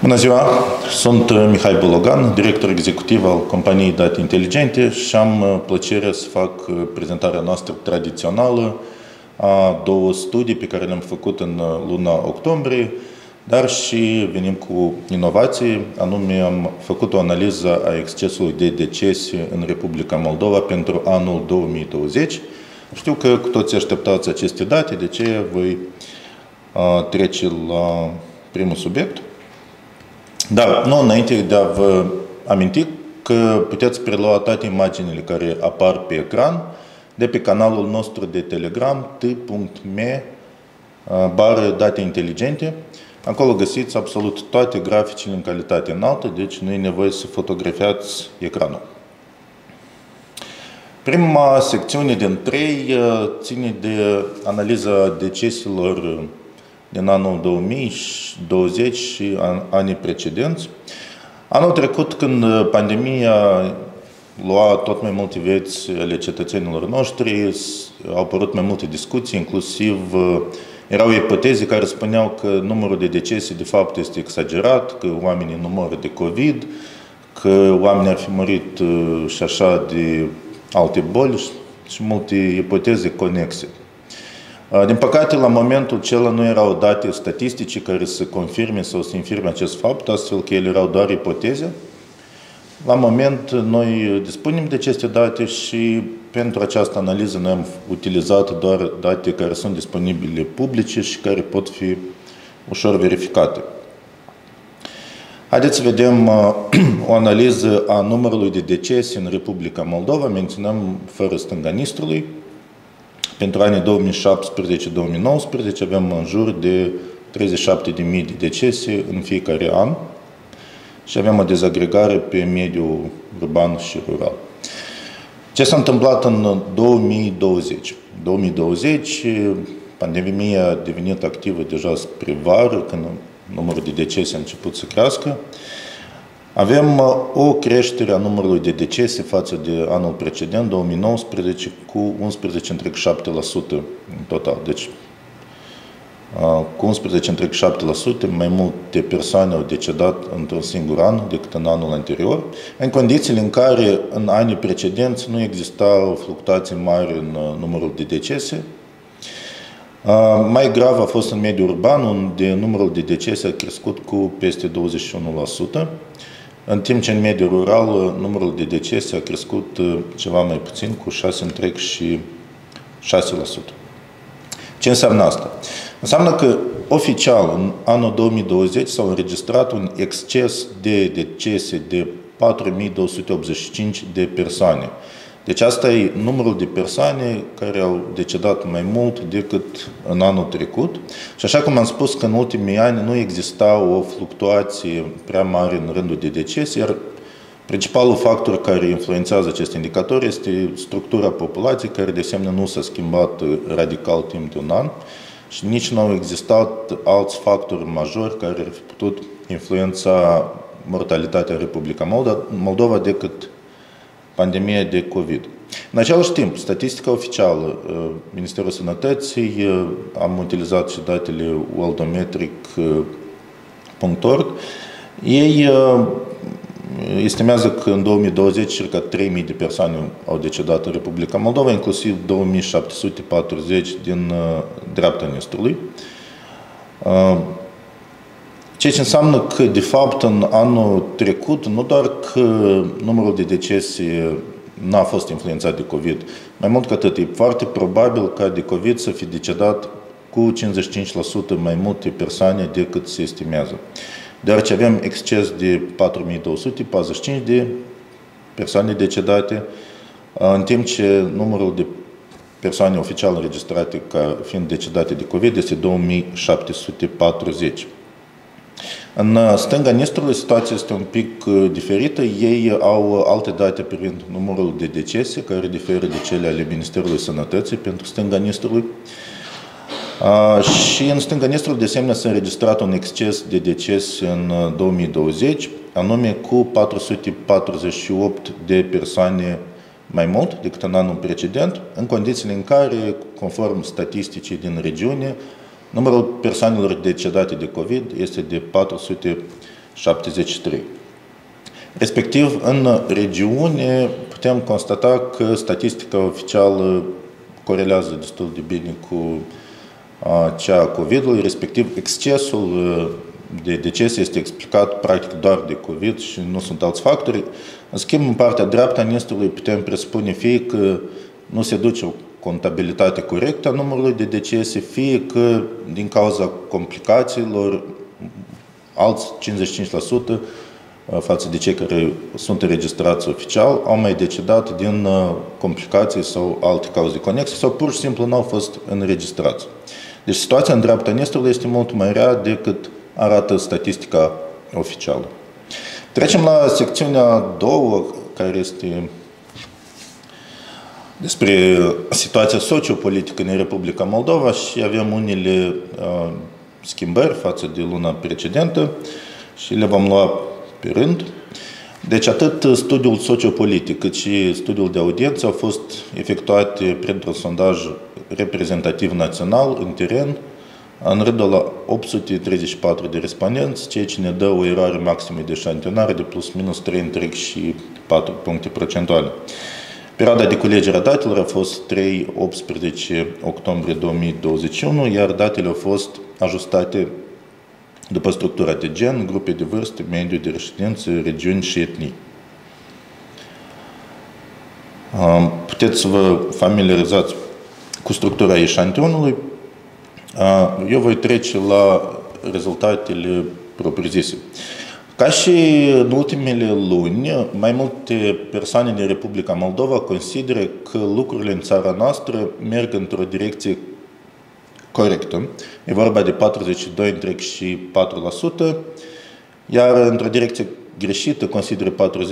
Bună ziua! Sunt Mihai Bologan, director executiv al companiei Date Inteligente și am plăcerea să fac prezentarea noastră tradițională a două studii pe care le-am făcut în luna octombrie, dar și venim cu inovații, anume am făcut o analiză a excesului de decese în Republica Moldova pentru anul 2020. Știu că cu toții așteptați aceste date, de ce voi trece la primul subiect. Dar, nu înainte de a vă aminti că puteți prelua toate imaginile care apar pe ecran de pe canalul nostru de Telegram t.me/date inteligente. Acolo găsiți absolut toate graficile în calitate înaltă, deci nu e nevoie să fotografiați ecranul. Prima secțiune din 3 ține de analiza deceselor din anul 2020 și anii precedenți. Anul trecut, când pandemia lua tot mai multe vieți ale cetățenilor noștri, au apărut mai multe discuții, inclusiv erau ipoteze care spuneau că numărul de decese de fapt este exagerat, că oamenii nu mor de COVID, că oamenii ar fi murit și așa de alte boli și multe ipoteze conexe. Din păcate, la momentul acela nu erau date statistice care să confirme sau să infirme acest fapt, astfel că ele erau doar ipoteze. La moment, noi dispunem de aceste date și pentru această analiză noi am utilizat doar date care sunt disponibile publice și care pot fi ușor verificate. Haideți să vedem o analiză a numărului de decese în Republica Moldova. Menționăm fără stânga nistrului. Pentru anii 2017-2019 avem în jur de 37.000 de decese în fiecare an și avem o dezagregare pe mediul urban și rural. Ce s-a întâmplat în 2020? 2020, pandemia a devenit activă deja spre vară, când numărul de decese a început să crească. Avem o creștere a numărului de decese față de anul precedent, 2019, cu 11,7% în total. Deci, cu 11,7% mai multe persoane au decedat într-un singur an decât în anul anterior, în condițiile în care în anii precedenți nu existau fluctuații mari în numărul de decese. Mai grav a fost în mediul urban, unde numărul de decese a crescut cu peste 21%, în timp ce în mediul rural numărul de decese a crescut ceva mai puțin, cu 6,6%. Ce înseamnă asta? Înseamnă că oficial în anul 2020 s-au înregistrat un exces de decese de 4.285 de persoane. Deci asta e numărul de persoane care au decedat mai mult decât în anul trecut. Și așa cum am spus că în ultimii ani nu exista o fluctuație prea mare în rândul de decese, iar principalul factor care influențează acest indicator este structura populației, care de asemenea nu s-a schimbat radical timp de un an și nici nu au existat alți factori majori care ar fi putut influența mortalitatea în Republica Moldova decât pandemia de COVID. În același timp, statistica oficială, Ministerul Sănătății, am utilizat și datele worldometric.org, ei estimează că în 2020 circa 3.000 de persoane au decedat în Republica Moldova, inclusiv 2.740 din dreapta Nistrului. Ceea ce înseamnă că, de fapt, în anul trecut, nu doar că numărul de decese n-a fost influențat de COVID, mai mult ca atât, e foarte probabil ca de COVID să fi decedat cu 55% mai multe persoane decât se estimează. Deoarece avem exces de 4.245 de persoane decedate, în timp ce numărul de persoane oficial înregistrate ca fiind decedate de COVID este 2.740. În stânga Nistrului situația este un pic diferită. Ei au alte date privind numărul de decese, care diferă de cele ale Ministerului Sănătății pentru stânga Nistrului. Și în stânga Nistrului, de asemenea, s-a înregistrat un exces de decese în 2020, anume cu 448 de persoane mai mult decât în anul precedent, în condițiile în care, conform statisticii din regiune, numărul persoanelor decedate de COVID este de 73. Respectiv, în regiune putem constata că statistica oficială corelează destul de bine cu cea a COVID-ului, respectiv excesul de decese este explicat practic doar de COVID și nu sunt alți factori. În schimb, în partea dreaptă a nistului putem presupune fie că nu se duce o contabilitate corectă a numărului de decese, fie că din cauza complicațiilor, alți 55% față de cei care sunt înregistrați oficial au mai decedat din complicații sau alte cauze conexe sau pur și simplu nu au fost înregistrați. Deci situația în dreapta nistului este mult mai rea decât arată statistica oficială. Trecem la secțiunea a doua, care este despre situația sociopolitică în Republica Moldova și avem unele schimbări față de luna precedentă și le vom lua pe rând. Deci atât studiul sociopolitic cât și studiul de audiență au fost efectuate printr-un sondaj reprezentativ național în teren, în rândul la 834 de respondenți, ceea ce ne dă o eroare maximă de eșantionare de plus minus 3,4 puncte procentuale. Perioada de culegere a datelor a fost 3-18 octombrie 2021, iar datele au fost ajustate după structura de gen, grupe de vârstă, mediu de reședință, regiuni și etnii. Puteți să vă familiarizați cu structura eșantionului. Eu voi trece la rezultatele propriu-zise. Ca și în ultimele luni, mai multe persoane din Republica Moldova consideră că lucrurile în țara noastră merg într-o direcție corectă. E vorba de 42,4%, iar într-o direcție greșită consideră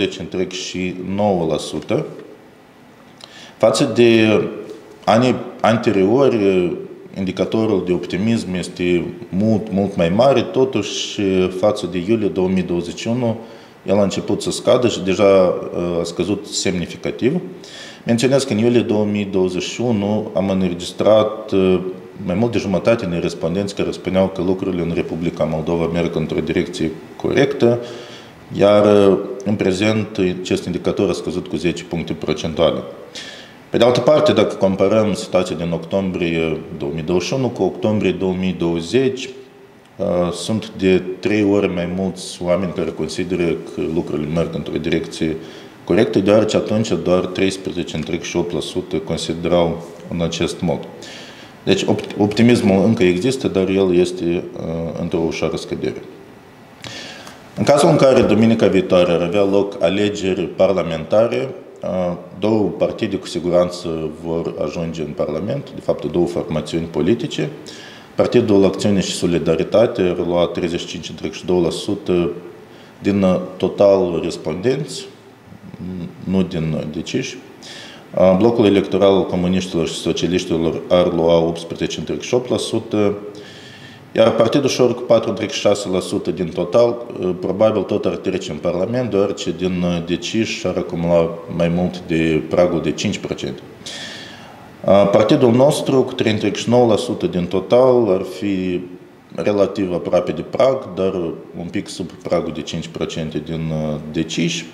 40,9%. Față de anii anteriori, indicatorul de optimism este mult mai mare, totuși față de iulie 2021 el a început să scadă și deja a scăzut semnificativ. Menționez că în iulie 2021 am înregistrat mai mult de jumătate din respondenți care spuneau că lucrurile în Republica Moldova merg într-o direcție corectă, iar în prezent acest indicator a scăzut cu 10 puncte procentuale. Pe de altă parte, dacă comparăm situația din octombrie 2021 cu octombrie 2020, sunt de 3 ori mai mulți oameni care consideră că lucrurile merg într-o direcție corectă, deoarece atunci doar 13,8% considerau în acest mod. Deci optimismul încă există, dar el este într-o ușoară scădere. În cazul în care duminica viitoare ar avea loc alegeri parlamentare, două partide cu siguranță vor ajunge în Parlament, de fapt două formațiuni politice. Partidul Acțiune și Solidaritate ar lua 35,2% din total respondenți, nu din deciși. Blocul electoral al comuniștilor și socialiștilor ar lua 18,8%, iar Partidul Șor cu 4,6% din total, probabil tot ar trece în Parlament, deoarece din deciși ar acumula mai mult de pragul de 5%. Partidul nostru cu 3,9% din total ar fi relativ aproape de prag, dar un pic sub pragul de 5% din deciși.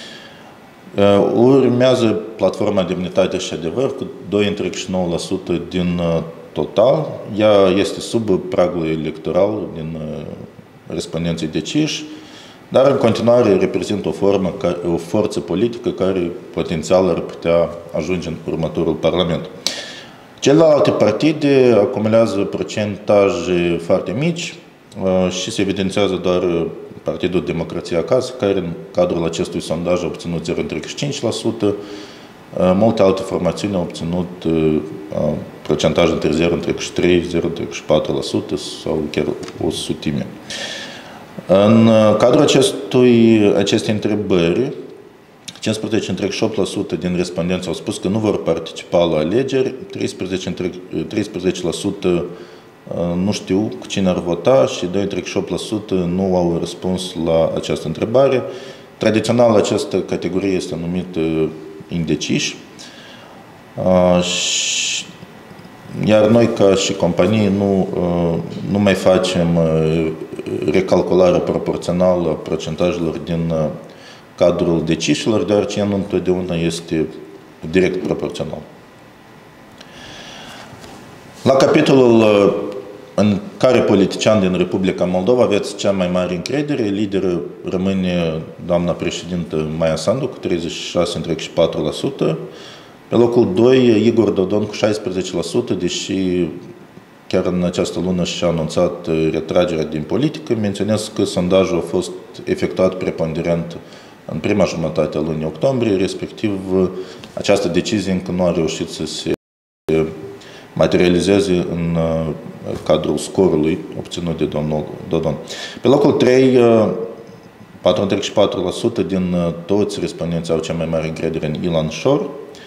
Urmează Platforma Demnitate și Adevăr cu 2,9% din total. Ea este sub pragul electoral din respondenții deciși, dar în continuare reprezintă o forță politică care potențial ar putea ajunge în următorul Parlament. Celelalte partide acumulează procentaje foarte mici și se evidențiază doar Partidul Democrația Acasă, care în cadrul acestui sondaj a obținut 0,5%, multe alte formațiuni au obținut procentaj între 0,3-0,4% sau chiar o sutime. În cadrul acestei întrebări, 15,8% din respondenți au spus că nu vor participa la alegeri, 13% nu știu cu cine ar vota și 2,8% nu au răspuns la această întrebare. Tradițional, această categorie este numită indeciși, iar noi, ca și companie, nu mai facem recalculare proporțională a procentajelor din cadrul deciziilor, deoarece ea nu întotdeauna este direct proporțional. La capitolul în care politician din Republica Moldova aveți cea mai mare încredere, lideră rămâne doamna președintă Maia Sandu cu 36,4%, pe locul 2 Igor Dodon cu 16%, deși chiar în această lună și-a anunțat retragerea din politică. Menționez că sondajul a fost efectuat preponderent în prima jumătate a lunii octombrie, respectiv această decizie încă nu a reușit să se materializeze în cadrul scorului obținut de domnul Dodon. Pe locul 3, 4,4% din toți respondenții au cea mai mare încredere în Ilan Șor,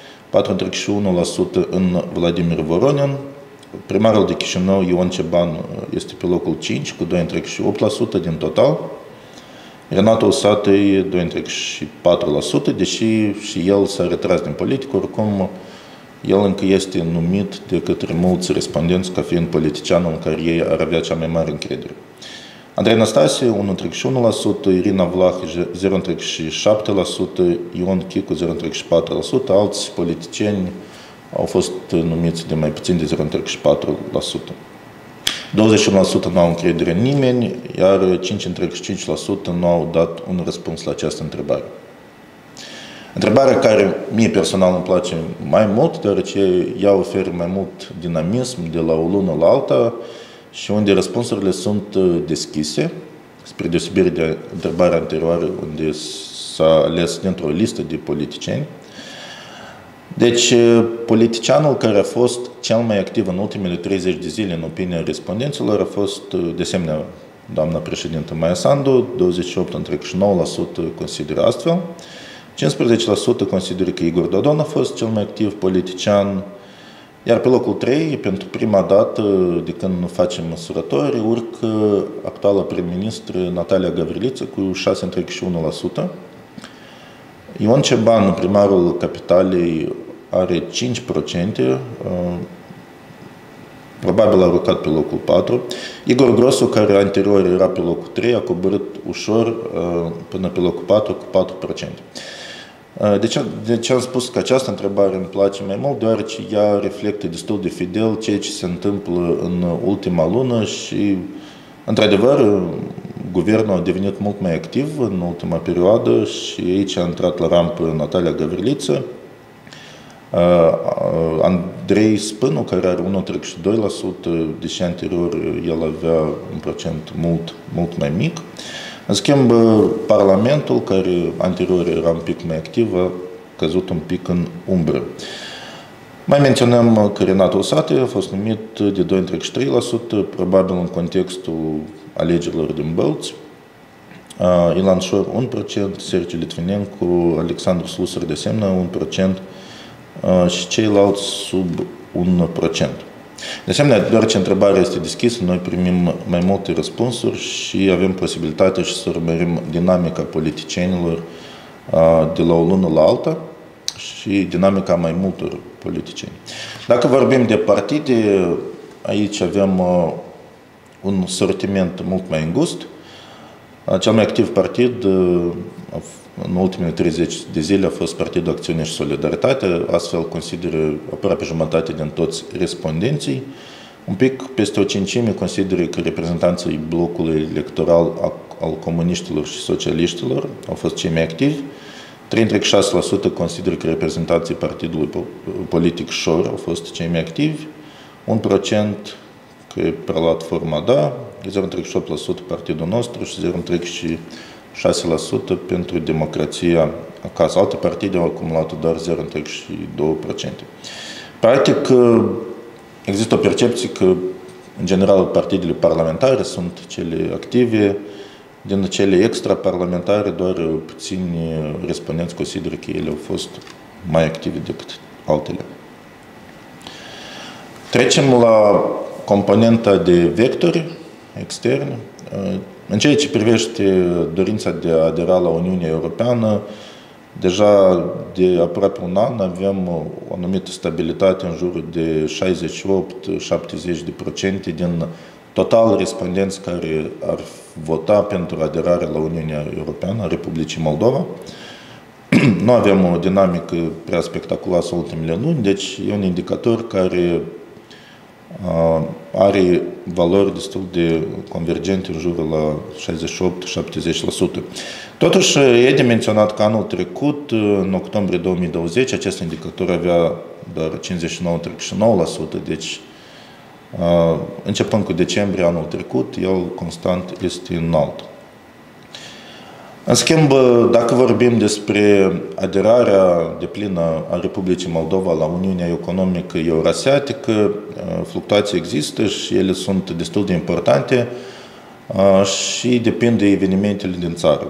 4,1% în Vladimir Voronin, primarul de Chișinău, Ion Ceban, este pe locul 5, cu 2,8% din total, Renato Usatăi 2,4%, deși și el s-a retras din politică, oricum el încă este numit de către mulți respondenți ca fiind politicianul în care ei ar avea cea mai mare încredere. Andrei Năstase 1,1%, Irina Vlah 0,7%, Ion Chicu 0,4%, alți politicieni au fost numiți de mai puțin de 0,4%. 21% nu au încredere în nimeni, iar 5,5% nu au dat un răspuns la această întrebare. Întrebarea care mie personal îmi place mai mult, deoarece ea oferă mai mult dinamism de la o lună la alta și unde răspunsurile sunt deschise, spre deosebire de întrebarea anterioară, unde s-a ales dintr-o listă de politicieni. Deci, politicianul care a fost cel mai activ în ultimele 30 de zile, în opinia respondenților, a fost, de asemenea, doamna președintă Maia Sandu, 28,9% consideră astfel, 15% consideră că Igor Dodon a fost cel mai activ politician, iar pe locul 3, pentru prima dată de când nu facem măsurători, urcă actuala prim-ministră Natalia Gavriliță cu 6,1%. Ion Ceban, primarul capitalei, are 5%, probabil a urcat pe locul 4. Igor Grosu, care anterior era pe locul 3, a coborât ușor până pe locul 4 cu 4%. De ce am spus că această întrebare îmi place mai mult? Deoarece ea reflectă destul de fidel ceea ce se întâmplă în ultima lună și, într-adevăr, guvernul a devenit mult mai activ în ultima perioadă și aici a intrat la rampă Natalia Gavriliță, Andrei Spânu, care are 1,2%, deși anterior el avea un procent mult mai mic. În schimb, Parlamentul, care anterior era un pic mai activ, a căzut un pic în umbră. Mai menționăm că Renato Usatăi a fost numit de 2,3%, probabil în contextul alegerilor din Bălți. Ilan Șor 1%, Sergiu Litvinencu, Alexandru Slusar de asemenea 1% și ceilalți sub 1%. De asemenea, deoarece întrebarea este deschisă, noi primim mai multe răspunsuri și avem posibilitatea și să urmărim dinamica politicienilor de la o lună la alta și dinamica mai multor politicieni. Dacă vorbim de partide, aici avem un sortiment mult mai îngust. Cel mai activ partid în ultimele 30 de zile a fost Partidul Acțiune și Solidaritate, astfel consideră aproape jumătate din toți respondenții. Un pic peste o cincime consideră că reprezentanții blocului electoral al comuniștilor și socialiștilor au fost cei mai activi. 3,6% consideră că reprezentanții Partidului Politic Șor au fost cei mai activi. 1% că e preluat forma da, 0,38% Partidul nostru și 0,36% pentru Democrația Acasă. Alte partide au acumulat doar 0,2%. Practic, există o percepție că, în general, partidele parlamentare sunt cele active. Din cele extraparlamentare, doar puțini respondenți consideră că ele au fost mai active decât altele. Trecem la componenta de vectori externi. În ceea ce privește dorința de a adera la Uniunea Europeană, deja de aproape un an avem o anumită stabilitate în jurul de 68-70% din total respondenți care ar vota pentru aderarea la Uniunea Europeană a Republicii Moldova. Nu avem o dinamică prea spectaculoasă în ultimele luni, deci e un indicator care are valori destul de convergente în jurul la 68-70%. Totuși, e de menționat că anul trecut, în octombrie 2020, acest indicator avea doar 59-39%, deci începând cu decembrie anul trecut, el constant este înalt. În schimb, dacă vorbim despre aderarea deplină a Republicii Moldova la Uniunea Economică Eurasiatică, fluctuații există și ele sunt destul de importante și depind de evenimentele din țară.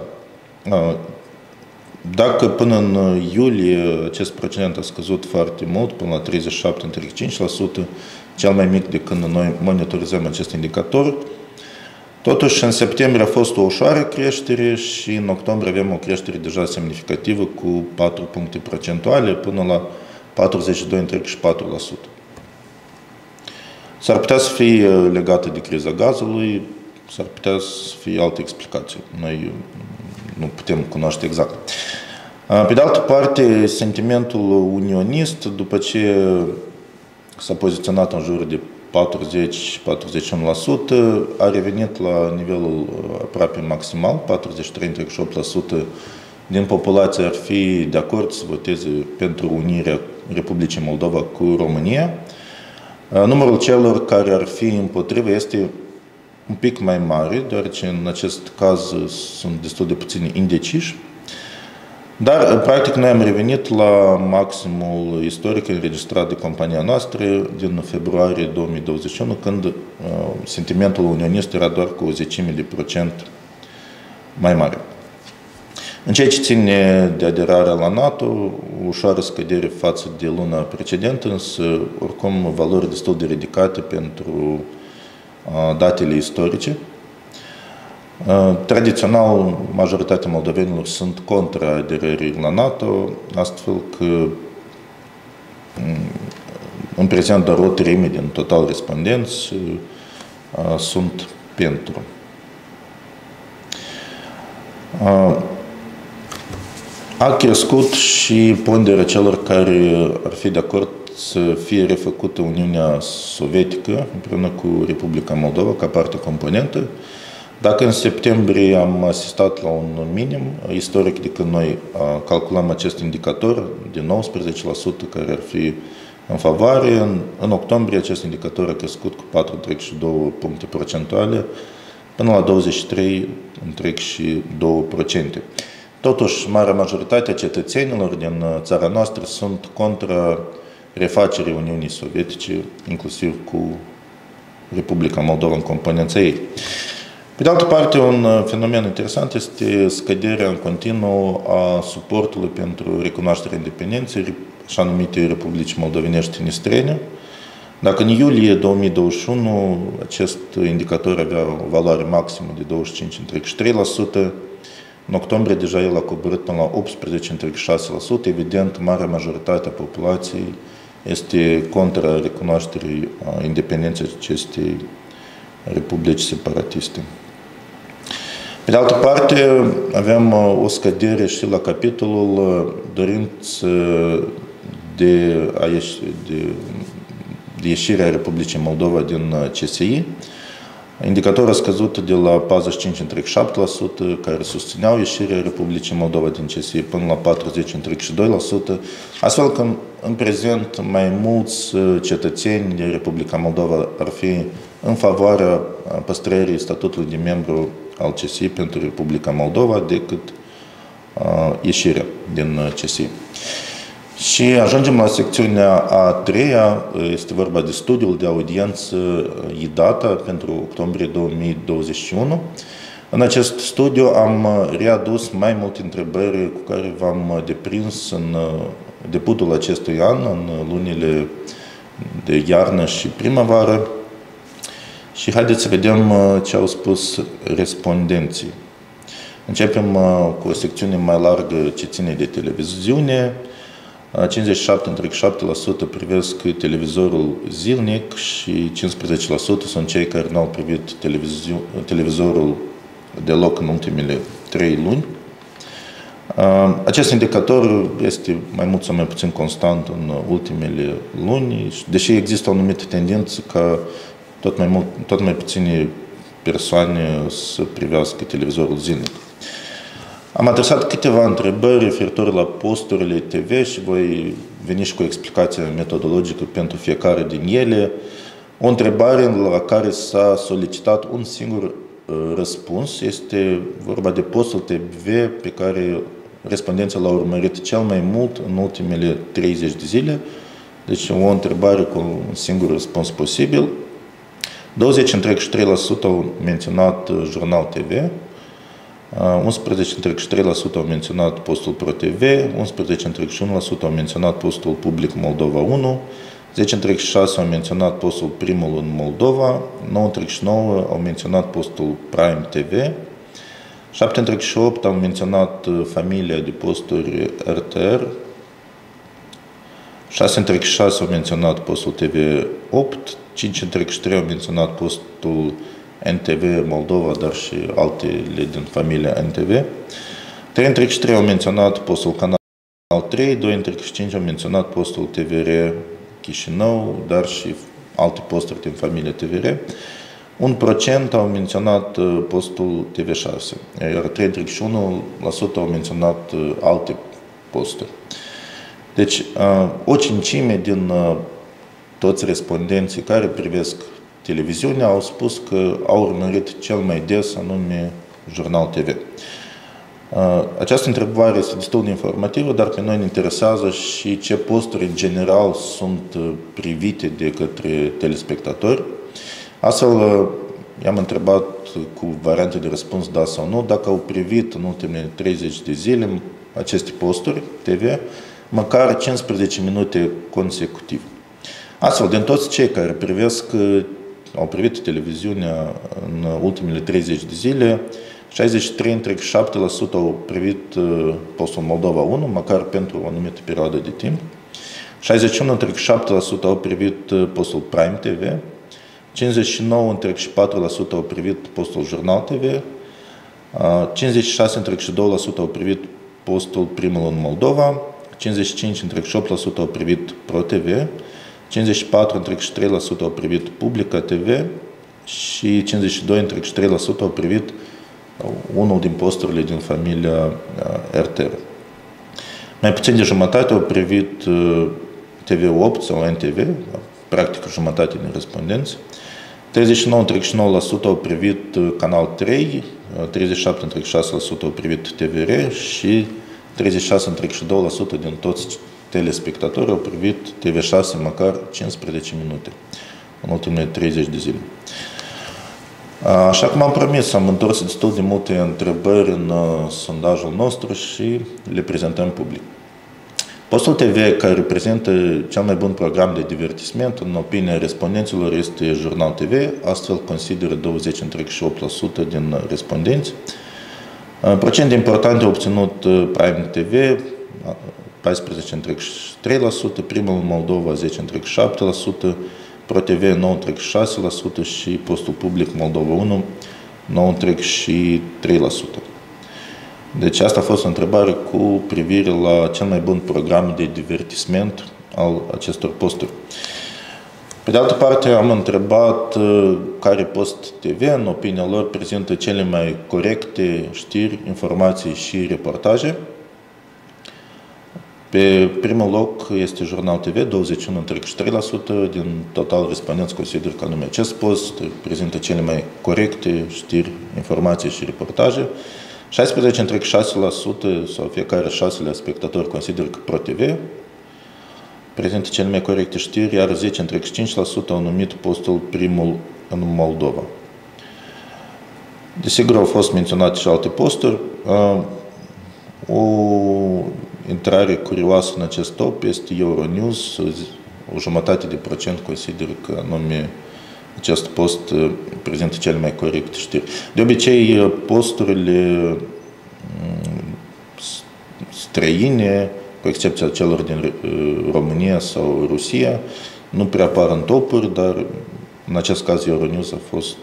Dacă până în iulie acest procent a scăzut foarte mult, până la 37,5%, cel mai mic de când noi monitorizăm acest indicator, totuși, în septembrie a fost o ușoară creștere și în octombrie avem o creștere deja semnificativă cu 4 puncte procentuale până la 42,4%. S-ar putea să fie legată de criza gazului, s-ar putea să fie alte explicații. Noi nu putem cunoaște exact. Pe de altă parte, sentimentul unionist, după ce s-a poziționat în jur de 40-41%, a revenit la nivelul aproape maximal, 43,8% din populație ar fi de acord să voteze pentru unirea Republicii Moldova cu România. Numărul celor care ar fi împotrivă este un pic mai mare, deoarece în acest caz sunt destul de puțini indeciși. Dar, practic, noi am revenit la maximul istoric înregistrat de compania noastră din februarie 2021, când sentimentul unionist era doar cu o 10% mai mare. În ceea ce ține de aderarea la NATO, o ușoară scădere față de luna precedentă, însă, oricum, valori destul de ridicate pentru datele istorice. Tradițional, majoritatea moldovenilor sunt contra aderării la NATO, astfel că în prezent doar o treime din total respondenți sunt pentru. A crescut și ponderea celor care ar fi de acord să fie refăcută Uniunea Sovietică împreună cu Republica Moldova ca parte componentă. Dacă în septembrie am asistat la un minim istoric de când noi calculăm acest indicator de 19% care ar fi în favoare, în octombrie acest indicator a crescut cu 4,2 puncte procentuale până la 23,2%. Totuși, marea majoritate a cetățenilor din țara noastră sunt contra refacerii Uniunii Sovietice, inclusiv cu Republica Moldova în componența ei. Pe de altă parte, un fenomen interesant este scăderea în continuu a suportului pentru recunoașterea independenței, așa numite Republici Moldovenești în străine. Dacă în iulie 2021 acest indicator avea o valoare maximă de 25,3%, în octombrie deja el a coborât până la 18,6%. Evident, marea majoritate a populației este contra recunoașterii independenței acestei republici separatiste. Pe de altă parte, avem o scădere și la capitolul dorință de ieșirea Republicii Moldova din CSI. Indicatorul a scăzut de la 45,7%, care susțineau ieșirea Republicii Moldova din CSI, până la 40,2%, astfel că în prezent mai mulți cetățeni din Republica Moldova ar fi în favoarea păstrării statutului de membru al CSI pentru Republica Moldova decât ieșirea din CSI. Și ajungem la secțiunea a treia, este vorba de studiul de audiență IDATA pentru octombrie 2021. În acest studiu am readus mai multe întrebări cu care v-am deprins în debutul acestui an, în lunile de iarnă și primăvară. Și haideți să vedem ce au spus respondenții. Începem cu o secțiune mai largă ce ține de televiziune. 57,7% privesc televizorul zilnic și 15% sunt cei care nu au privit televizorul deloc în ultimele 3 luni. Acest indicator este mai mult sau mai puțin constant în ultimele luni, deși există o anumită tendință ca tot mai puține persoane să privească televizorul zilnic. Am adresat câteva întrebări referitor la posturile TV și voi veni și cu o explicație metodologică pentru fiecare din ele. O întrebare la care s-a solicitat un singur răspuns este vorba de postul TV pe care respondenții l-au urmărit cel mai mult în ultimele 30 de zile. Deci o întrebare cu un singur răspuns posibil. 20,3% au menționat Jurnal TV, 11,3% au menționat postul Pro TV, 11,1% au menționat postul Public Moldova 1, 10,6% au menționat postul Primul în Moldova, 9,9% au menționat postul Prime TV, 7,8% au menționat familia de posturi RTR, 6,6% au menționat postul TV8, 5,3% au menționat postul NTV Moldova, dar și altele din familia NTV. 3,3% au menționat postul Canal 3, 2,5% au menționat postul TVR Chișinău, dar și alte posturi din familia TVR. 1% au menționat postul TV6, iar 3,1% au menționat alte posturi. Deci, o cincime din toți respondenții care privesc televiziunea au spus că au urmărit cel mai des, anume Jurnal TV. Această întrebare este destul de informativă, dar pe noi ne interesează și ce posturi în general sunt privite de către telespectatori. Astfel, i-am întrebat cu variante de răspuns da sau nu, dacă au privit în ultimele 30 de zile aceste posturi TV, măcar 15 minute consecutiv. Astfel, din toți cei care au privit televiziunea în ultimele 30 de zile, 63,7% au privit postul Moldova 1, măcar pentru o anumită perioadă de timp, 61,7% au privit postul Prime TV, 59,4% au privit postul Jurnal TV, 56,2% au privit postul Primul în Moldova, 55,8% au privit Pro TV, 54,3% au privit Publica TV și 52,3% au privit unul din posturile din familia RTR. Mai puțin de jumătate au privit TV8 sau NTV, practic jumătate din respondenți. 39,9% au privit Canal 3, 37,6% au privit TVR și 36,2% din toți telespectatorii au privit TV6 măcar 15 minute în ultimele 30 de zile. Așa cum am promis, am întors destul de multe întrebări în sondajul nostru și le prezentăm public. Postul TV care reprezintă cel mai bun program de divertisment, în opinia respondenților, este Jurnal TV, astfel consideră 20,8% din respondenți. Procent important a obținut Prime TV, 14,3%, Primul Moldova 10,7%, Pro TV 9,6% și postul Public Moldova 1 9,3%. Deci asta a fost o întrebare cu privire la cel mai bun program de divertisment al acestor posturi. Pe de altă parte, am întrebat care post TV, în opinia lor, prezintă cele mai corecte știri, informații și reportaje. Pe primul loc este Jurnal TV, 21,3% din total respondenți consideră că anume acest post prezintă cele mai corecte știri, informații și reportaje. 16,6% sau fiecare 6-lea spectatori consideră că Pro TV prezintă cele mai corecte știri, iar 10,5% au numit postul Primul în Moldova. Desigur, au fost menționate și alte posturi. O intrare curioasă în acest top este Euronews. O jumătate de procent consideră că anume acest post prezintă cele mai corecte știri. De obicei, posturile străine cu excepția celor din România sau Rusia, nu prea apar în topuri, dar în acest caz Euronews a fost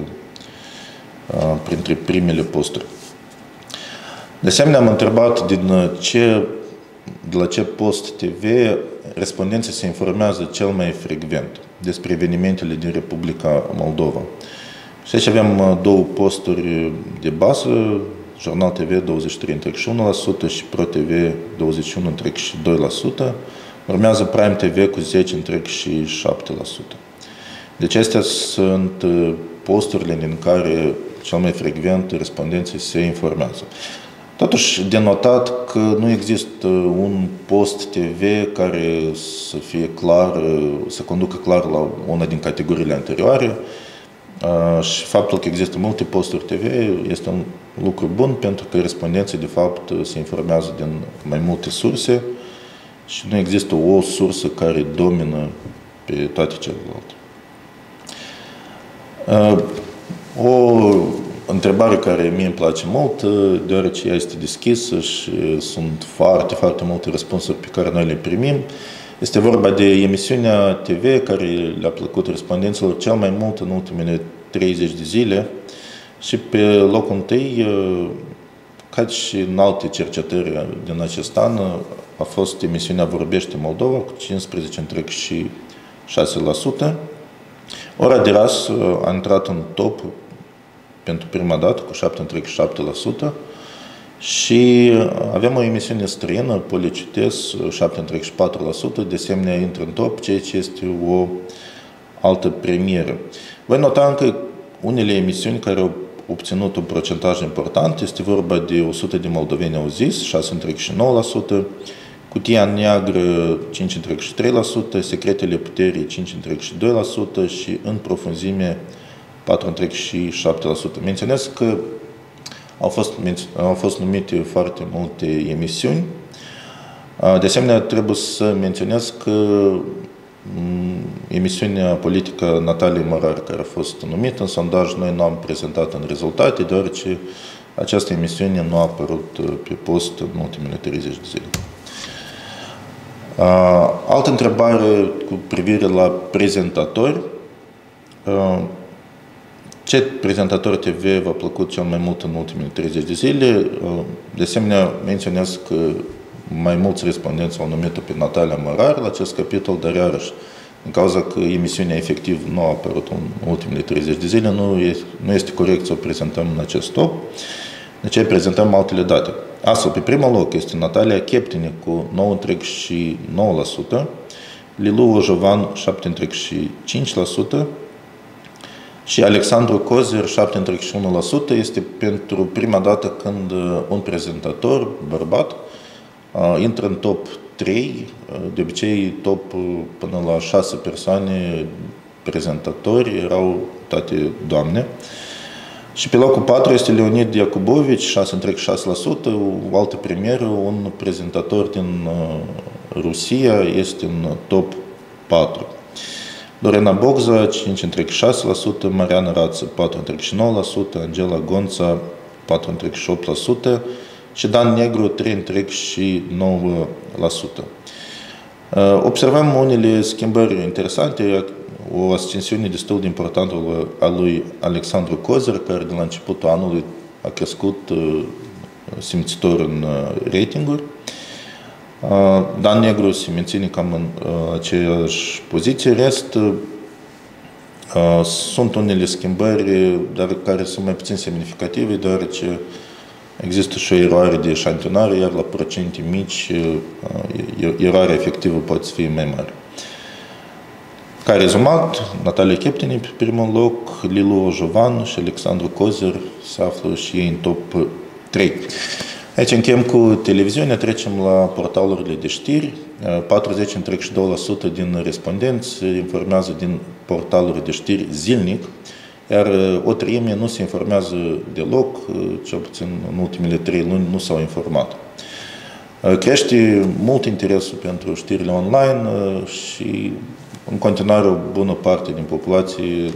printre primele posturi. De asemenea, am întrebat de la ce post TV respondenții se informează cel mai frecvent despre evenimentele din Republica Moldova. Și aici avem două posturi de bază, Jurnal TV 23,1% și Pro TV 21,2%. Urmează Prime TV cu 10,7%. Deci acestea sunt posturile din care cel mai frecvent respondenții se informează. Totuși, de notat că nu există un post TV care să fie clar, să conducă clar la una din categoriile anterioare și faptul că există multe posturi TV este un lucru bun pentru că respondenții, de fapt, se informează din mai multe surse și nu există o sursă care domină pe toate celelalte. O întrebare care mie îmi place mult, deoarece ea este deschisă și sunt foarte, foarte multe răspunsuri pe care noi le primim. Este vorba de emisiunea TV care le-a plăcut respondenților cel mai mult în ultimele 30 de zile și pe locul întâi, ca și în alte cercetări din acest an, a fost emisiunea Vorbește Moldova cu 15,6%. Ora de ras a intrat în top pentru prima dată cu 7,7% și avem o emisiune străină, Policites, 7,4%, de asemenea intră în top, ceea ce este o altă premieră. Voi nota încă unele emisiuni care au obținut un procentaj important, este vorba de 100 de moldoveni au zis, 6,9%, Cutia neagră 5,3%, Secretele puterii 5,2% și în profunzime 4,7%. Menționez că au fost numite foarte multe emisiuni. De asemenea, trebuie să menționez că emisiunea politică Natalie Mărar, care a fost numită în sondaj, noi nu am prezentat în rezultate, deoarece această emisiune nu a apărut pe post în ultimele 30 de zile. Altă întrebare cu privire la prezentatori. Ce prezentator TV v-a plăcut cel mai mult în ultimele 30 de zile? De asemenea, menționez că mai mulți respondenți au numit-o pe Natalia Mărar la acest capitol, dar iarăși, din cauza că emisiunea efectiv nu a apărut în ultimele 30 de zile, nu este corect să o prezentăm în acest top. De aceea prezentăm altele date. Astfel, pe primul loc este Natalia Cheptine cu 9,9%, Lilu Ojovan 7,5% și Alexandru Cozer 7,1%. Este pentru prima dată când un prezentator, bărbat, intră în top 3, de obicei top până la 6 persoane prezentatori, erau toate doamne. Și pe locul 4 este Leonid Iacubovici, 6,6%, o altă premieră, un prezentator din Rusia este în top 4. Lorena Bogza, 5,6%, Mariana Rață, 4,9%, Angela Gonța, 4,8% și Dan Negru, 3,9%. Observăm unele schimbări interesante, o ascensiune destul de importantă a lui Alexandru Cozer, care de la începutul anului a crescut simțitor în ratinguri. Dan Negru se menține cam în aceeași poziție. Rest, sunt unele schimbări, dar care sunt mai puțin semnificative, deoarece există și o eroare de eșantionare, iar la procente mici, eroarea efectivă poate fi mai mare. Ca rezumat, Natalia Cheptine pe primul loc, Lilu Ojovan și Alexandru Cozer se află și ei în top 3. Aici încheiem cu televiziunea, trecem la portalurile de știri. 40,2% din respondenți informează din portaluri de știri zilnic, iar o treime nu se informează deloc, cel puțin în ultimele 3 luni nu s-au informat. Crește mult interesul pentru știrile online și în continuare o bună parte din populație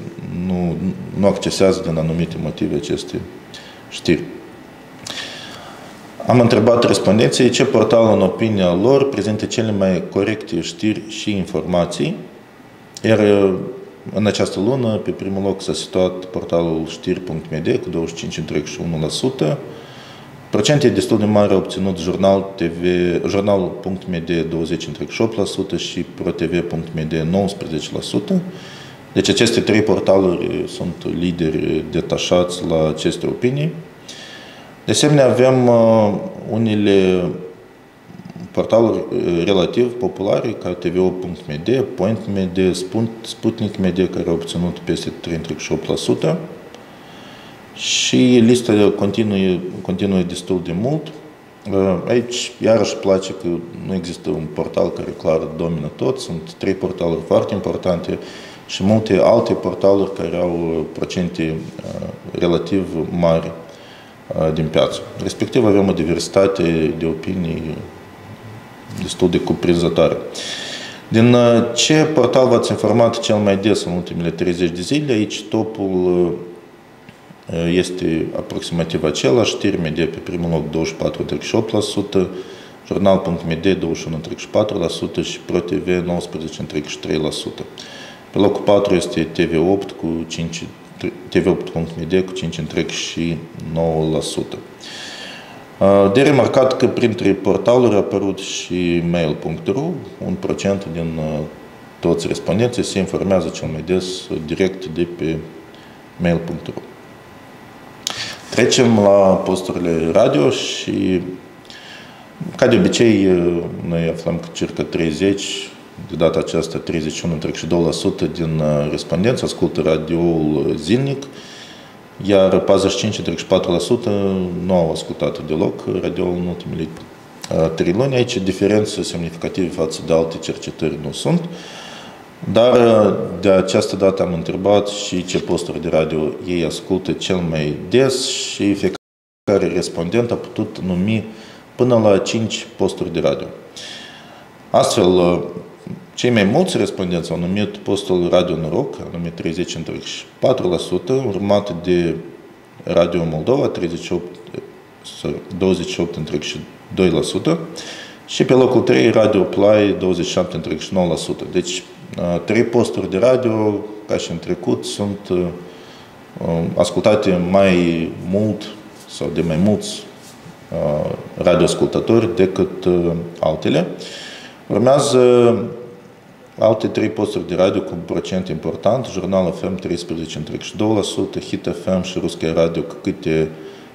nu accesează din anumite motive aceste știri. Am întrebat respondenții ce portal, în opinia lor, prezintă cele mai corecte știri și informații, iar în această lună, pe primul loc, s-a situat portalul știri.md cu 25,1%. Procente destul de mari au obținut jurnal.md 20,8% și protv.md 19%. Deci aceste trei portaluri sunt lideri detașați la aceste opinii. De asemenea, avem unele portaluri relativ populare, ca tvo.md, Point.md, Sputnik.md, care au obținut peste 3,8%. Și lista continuă destul de mult. Aici, iarăși, place că nu există un portal care clar domină tot. Sunt trei portaluri foarte importante și multe alte portaluri care au procente relativ mari din piață. Respectiv, avem o diversitate de opinii destul de cuprinzătoare. Din ce portal v-ați informat cel mai des în ultimele 30 de zile? Aici topul este aproximativ același, Știri.md pe primul loc 24,8%, Jurnal.md 21,4% și ProTV 19,3%. Pe locul 4 este TV8.md cu 5,9%. De remarcat că printre portaluri a apărut și mail.ru, 1% din toți respondenții se informează cel mai des direct de pe mail.ru. Trecem la posturile radio și, ca de obicei, noi aflăm că circa 30, de data aceasta 31,2% din respondenți ascultă radioul zilnic, iar 45,4% nu au ascultat deloc radioul în ultimele 3 luni. Aici diferențe semnificative față de alte cercetări nu sunt. Dar de această dată am întrebat și ce posturi de radio ei ascultă cel mai des și fiecare respondent a putut numi până la 5 posturi de radio. Astfel, cei mai mulți respondenți au numit postul Radio Noroc, a numit 30,4%, urmat de Radio Moldova, 28,2%, și pe locul 3 Radio Play, 27,9%. Deci, 3 posturi de radio, ca și în trecut, sunt ascultate mai mult sau de mai mulți radioascultători decât altele. Urmează alte 3 posturi de radio cu un procent important, Jurnal FM 13,2%, Hit FM și Ruskaya Radio cu câte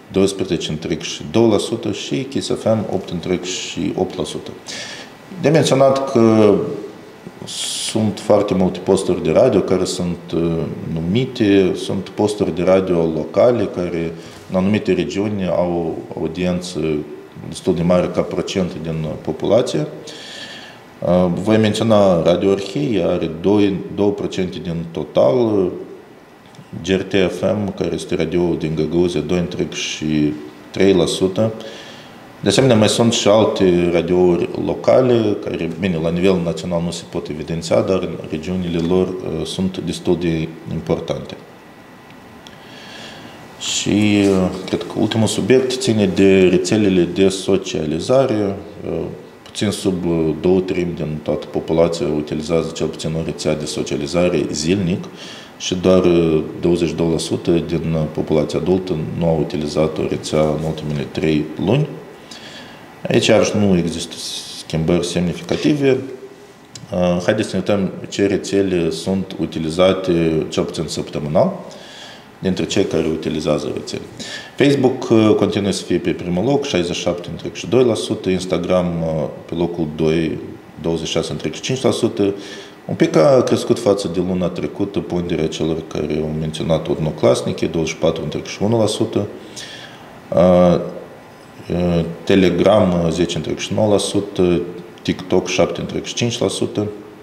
12,2% și Kiss FM 8,8%. De menționat că sunt foarte multe posturi de radio care sunt numite, sunt posturi de radio locale care în anumite regiuni au o audiență destul de mare ca procent din populație. Voi menționa Radio Orhei, are 2% din total, GRT FM, care este radio din Găgăuzia, 2,3%. De asemenea, mai sunt și alte radiouri locale, care, bine, la nivel național nu se pot evidenția, dar în regiunile lor sunt destul de importante. Și cred că ultimul subiect ține de rețelele de socializare. Puțin sub 2/3 din toată populația utilizează cel puțin o rețea de socializare zilnic și doar 22% din populația adultă nu au utilizat o rețea în ultimele 3 luni. Aici iarăși nu există schimbări semnificative. Haideți să ne uităm ce rețele sunt utilizate cel puțin săptămânal dintre cei care utilizează rețele. Facebook continuă să fie pe primul loc, 67,2%, Instagram pe locul 2, 26,5%. Un pic a crescut față de luna trecută ponderea celor care au menționat odnoclasnice, 24,1%. Telegram 10,9%, TikTok 7,5%,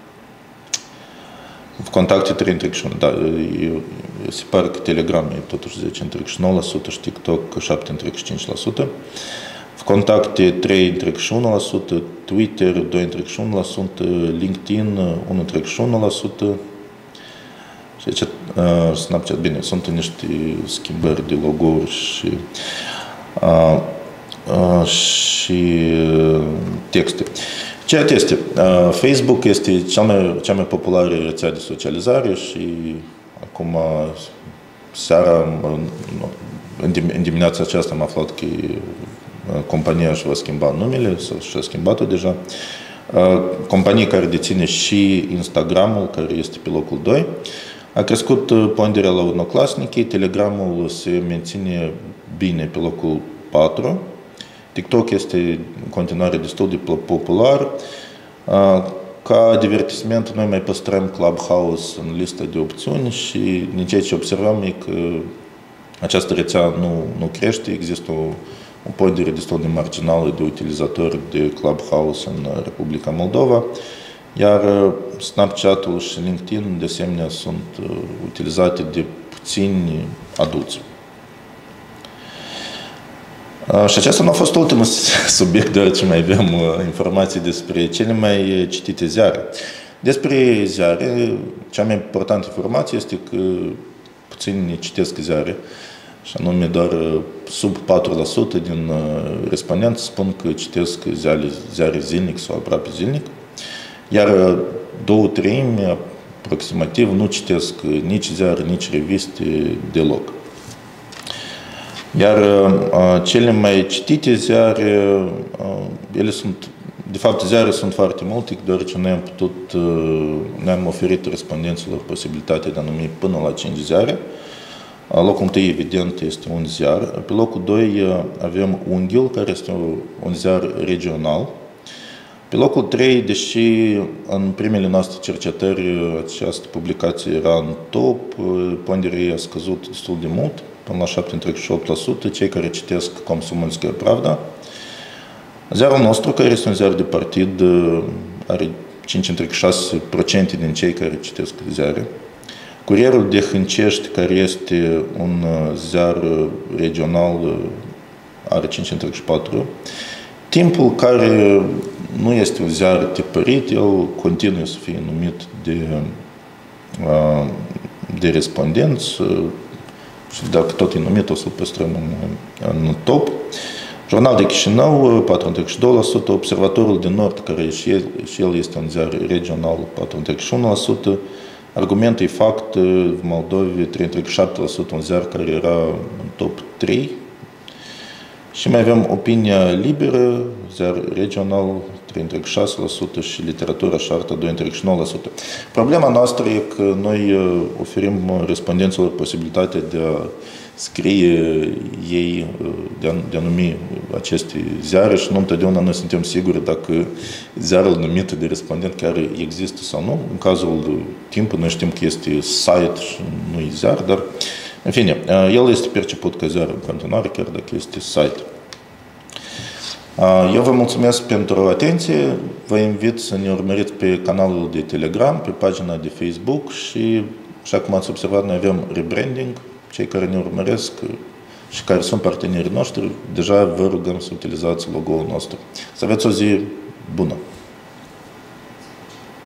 Contacte 3,1%, da, se pare că Telegram e totuși 10,9% și TikTok 7,5%, Contacte 3,1%, Twitter 2,1%, LinkedIn 1,1%, și aici Snapchat, bine, sunt niște schimbări de logo-uri și și texte. Ce este? Facebook este cea mai populară rețea de socializare și acum seara, în dimineața aceasta am aflat că compania își va schimba numele, sau și-a schimbat-o deja. Companie care deține și Instagramul, care este pe locul 2. A crescut ponderea la unoclasnici, Telegramul se menține bine pe locul 4. TikTok este în continuare destul de popular. Ca divertisment, noi mai păstrăm Clubhouse în lista de opțiuni și din ceea ce observăm e că această rețea nu crește, există o pondere destul de marginală de utilizatori de Clubhouse în Republica Moldova, iar Snapchat-ul și LinkedIn de asemenea sunt utilizate de puțini adulți. Și acesta nu a fost ultimul subiect, deoarece mai avem informații despre cele mai citite ziare. Despre ziare, cea mai importantă informație este că puțini citesc ziare, și anume doar sub 4% din respondenți spun că citesc ziare zilnic sau aproape zilnic, iar 2/3 aproximativ nu citesc nici ziare, nici reviste deloc. Iar cele mai citite ziare, ele sunt, de fapt ziare sunt foarte multe, deoarece noi am oferit respondenților posibilitatea de a numi până la 5 ziare. Locul întâi, evident, este un ziar. Pe locul 2 avem Unghiul, care este un ziar regional. Pe locul 3, deși în primele noastre cercetări această publicație era în top, ponderea ei a scăzut destul de mult, până la 7,8%, cei care citesc Komsomolskaya Pravda. Ziarul nostru, care este un ziar de partid, are 5,6% din cei care citesc ziare. Curierul de Hâncești, care este un ziar regional, are 5,4%. Timpul, care nu este un ziar tipărit, el continuă să fie numit de respondenți și dacă tot e numit, o să-l păstrăm în top. Jurnal de Chișinău, 4,2%, Observatorul de Nord, care și el este un ziar regional, 4,1%, Argumentul e fapt, Moldovei, 3,7%, un ziar care era în top 3. Și mai avem Opinia Liberă, ziar regional, 3,6% și Literatura și Arta, 2,9%. Problema noastră e că noi oferim respondenților posibilitatea de a scrie ei, de a numi aceste ziare și nu întotdeauna noi suntem siguri dacă ziarul numit de respondent chiar există sau nu. În cazul Timpul, noi știm că este site și nu e ziar, dar în fine, el este perceput ca ziar în continuare, chiar dacă este site. Eu vă mulțumesc pentru atenție, vă invit să ne urmăriți pe canalul de Telegram, pe pagina de Facebook și, așa cum ați observat, noi avem rebranding. Cei care ne urmăresc și care sunt partenerii noștri, deja vă rugăm să utilizați logo-ul nostru. Să aveți o zi bună!